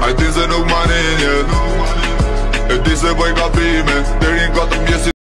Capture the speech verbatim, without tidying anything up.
Ai din să duc mani în el. Eu din să voi ca prime, deri în coată-mi iese